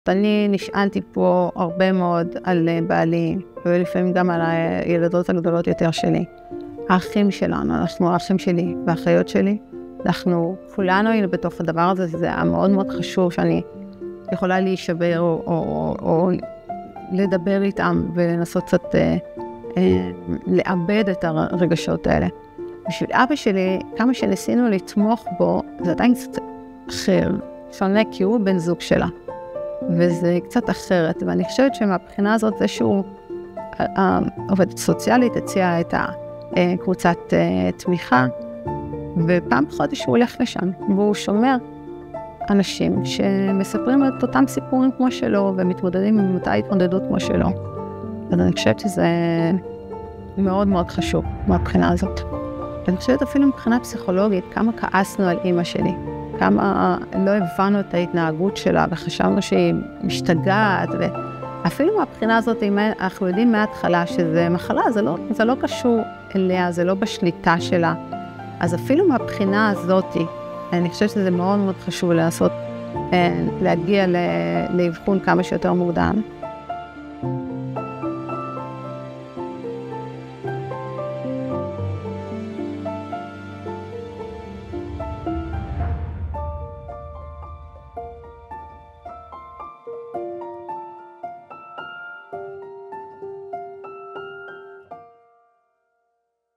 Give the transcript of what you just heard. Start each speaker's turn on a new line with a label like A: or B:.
A: אני נשענתי פה הרבה מאוד על בעלי, ולפעמים גם על הילדות הגדולות יותר שלי. האחים שלנו, אנחנו האחים שלי והאחיות שלי, אנחנו כולנו היינו בתוך הדבר הזה, זה היה מאוד מאוד חשוב שאני יכולה להישבר או לדבר איתם ולנסות קצת לאבד את הרגשות האלה. בשביל אבא שלי, כמה שניסינו לתמוך בו, זה עדיין קצת אחר, שונה כי הוא בן זוג שלה. וזה קצת אחרת, ואני חושבת שמהבחינה הזאת זה שהוא, העובדת סוציאלית הציעה את הקבוצת תמיכה, ופעם בחודש הוא הולך לשם, והוא שומר אנשים שמספרים את אותם סיפורים כמו שלו, ומתמודדים עם אותה התמודדות כמו שלו. אז אני חושבת שזה מאוד מאוד חשוב מהבחינה הזאת. אני חושבת אפילו מבחינה פסיכולוגית, כמה כעסנו על אמא שלי, כמה לא הבנו את ההתנהגות שלה, וחשבנו שהיא משתגעת, ואפילו מהבחינה הזאת, אנחנו יודעים מההתחלה שזה מחלה, זה לא קשור אליה, זה לא בשליטה שלה. אז אפילו מהבחינה הזאת, אני חושבת שזה מאוד מאוד חשוב לנסות להגיע לאבחון כמה שיותר מוקדם.